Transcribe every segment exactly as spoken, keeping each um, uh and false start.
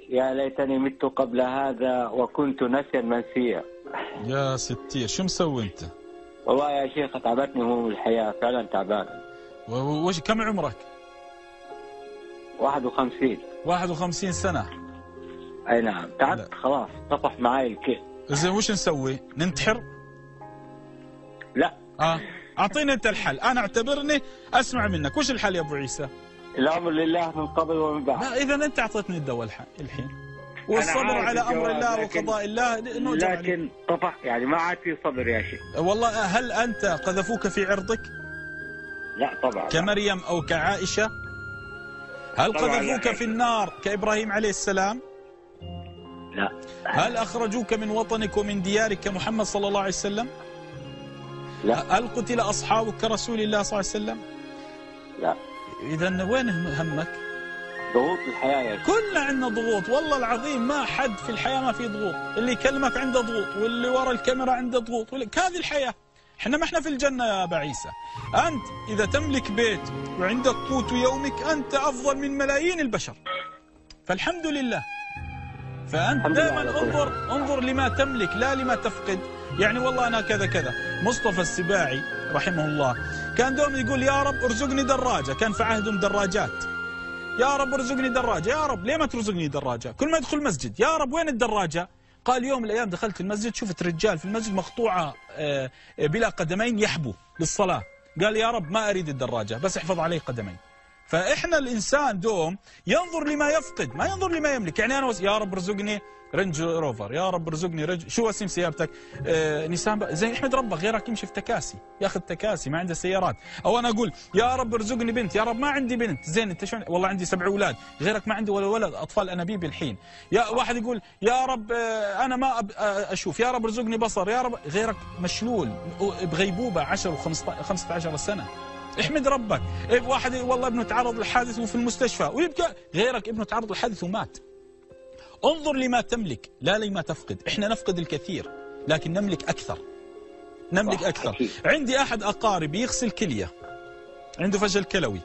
يا ليتني مت قبل هذا وكنت نسيا منسيا. يا ستير شو مسوي انت؟ والله يا شيخ تعبتني هموم الحياة، فعلا تعبان. وش كم عمرك؟ واحد وخمسين. واحد وخمسين سنة. اي نعم تعبت خلاص، طفح معاي الكيل. زين وش نسوي؟ ننتحر؟ لا. اه اعطيني انت الحل، انا اعتبرني اسمع منك، وش الحل يا ابو عيسى؟ الامر لله من قبل ومن بعد. لا اذا انت اعطيتني الدواء الحين. والصبر على امر الله وقضاء الله نؤجر عليه. لكن طفح يعني ما عاد في صبر يا شيخ. والله هل انت قذفوك في عرضك؟ لا طبعا. كمريم او كعائشه؟ هل قذفوك في النار كابراهيم عليه السلام؟ لا. هل اخرجوك من وطنك ومن ديارك كمحمد صلى الله عليه وسلم؟ لا. هل قتل اصحابك كرسول الله صلى الله عليه وسلم؟ لا. اذا وين همك؟ ضغوط الحياه يا شيخ. كلنا عندنا ضغوط، والله العظيم ما حد في الحياه ما في ضغوط، اللي يكلمك عنده ضغوط، واللي ورا الكاميرا عنده ضغوط، هذه الحياه. احنا ما احنا في الجنه يا ابا عيسى. انت اذا تملك بيت وعندك قوت يومك انت افضل من ملايين البشر. فالحمد لله. فانت دائما انظر انظر لما تملك لا لما تفقد. يعني والله انا كذا كذا. مصطفى السباعي رحمه الله كان دوم يقول يا رب ارزقني دراجه، كان في عهدهم دراجات. يا رب ارزقني دراجه، يا رب ليه ما ترزقني دراجه؟ كل ما يدخل المسجد يا رب وين الدراجه؟ قال يوم من الايام دخلت المسجد شفت رجال في المسجد مقطوعه بلا قدمين يحبوا للصلاه، قال يا رب ما اريد الدراجه بس احفظ علي قدمين. فاحنا الانسان دوم ينظر لما يفقد ما ينظر لما يملك. يعني انا يا رب ارزقني رينج روفر، يا رب ارزقني رج شو اسم سيارتك؟ آه نيسان. زين احمد ربك غيرك يمشي في تكاسي، ياخذ تكاسي ما عنده سيارات. او انا اقول يا رب ارزقني بنت، يا رب ما عندي بنت. زين انت شلون؟ والله عندي سبع اولاد، غيرك ما عنده ولا ولد، اطفال انابيب الحين. يا واحد يقول يا رب آه انا ما اشوف، يا رب ارزقني بصر، يا رب. غيرك مشلول بغيبوبه عشر وخمسة عشر سنه. احمد ربك. واحد والله ابنه تعرض لحادث وفي المستشفى ويبكى، غيرك ابنه تعرض لحادث ومات. انظر لما تملك لا لما تفقد. احنا نفقد الكثير لكن نملك اكثر، نملك اكثر. عندي احد اقاربي يغسل كليه، عنده فشل كلوي.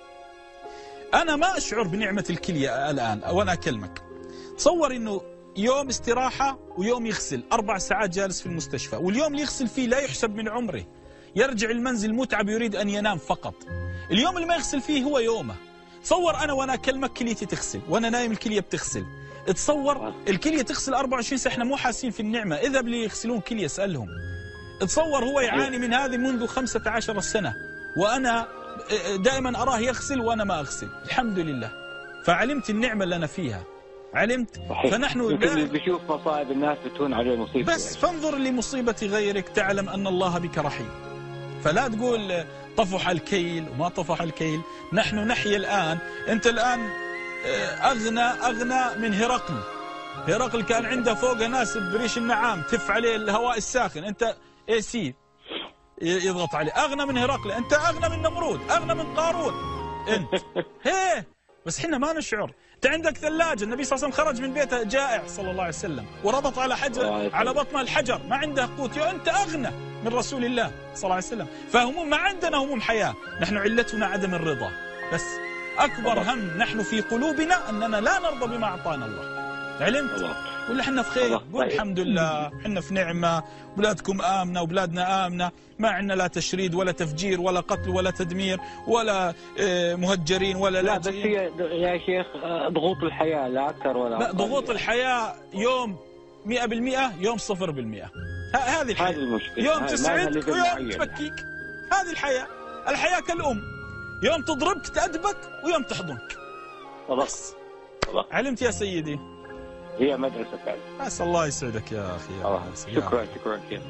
انا ما اشعر بنعمه الكليه الان وانا اكلمك. تصور انه يوم استراحه ويوم يغسل اربع ساعات جالس في المستشفى، واليوم اللي يغسل فيه لا يحسب من عمره. يرجع المنزل متعب يريد ان ينام فقط. اليوم اللي ما يغسل فيه هو يومه. تصور انا وانا اكلمك كليتي تغسل وانا نايم الكليه بتغسل. تصور الكليه تغسل أربعة وعشرين ساعه، احنا مو حاسين في النعمه. اذا اللي يغسلون كليه اسالهم. تصور هو يعاني من هذه منذ خمسة عشر سنه وانا دائما اراه يغسل وانا ما اغسل. الحمد لله. فعلمت النعمه اللي انا فيها، علمت. فنحن بشوف مصائب الناس بتهون عليه مصيبه. بس فانظر لمصيبه غيرك تعلم ان الله بك رحيم. فلا تقول طفح الكيل وما طفح الكيل. نحن نحيا الآن. أنت الآن أغنى أغنى من هرقل. هرقل كان عنده فوق ناس بريش النعام تف عليه الهواء الساخن، أنت اي سي يضغط عليه. أغنى من هرقل، أنت أغنى من نمرود، أغنى من قارون أنت. هيه بس احنا ما نشعر. انت عندك ثلاجه، النبي صلى الله عليه وسلم خرج من بيته جائع صلى الله عليه وسلم وربط على حجر على بطنه الحجر، ما عنده قوت. انت اغنى من رسول الله صلى الله عليه وسلم. فهموم ما عندنا هموم حياه، نحن علتنا عدم الرضا بس. اكبر هم نحن في قلوبنا اننا لا نرضى بما اعطانا الله. علمت؟ ولا احنا في خير؟ قول الحمد لله احنا في نعمه، بلادكم امنه وبلادنا امنه، ما عندنا لا تشريد ولا تفجير ولا قتل ولا تدمير ولا مهجرين ولا لا. بس هي يا شيخ ضغوط الحياه لا اكثر ولا لا. ضغوط الحياه يوم مئة بالمئة، يوم صفر بالمئة. هذه الحياه. هذه المشكله. يوم تسعدك ويوم تبكيك. هذه الحياه. الحياه كالام، يوم تضربك تأدبك ويوم تحضنك. بس علمت يا سيدي؟ هي مدرسة فعلا. أسأل الله يسعدك يا أخي. الله. شكرا شكرا كثير.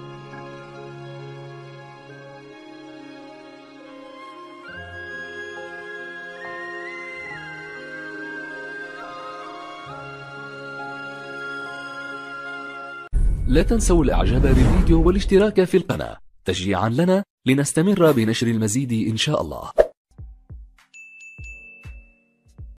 لا تنسوا الإعجاب بالفيديو والاشتراك في القناة تشجيعا لنا لنستمر بنشر المزيد إن شاء الله.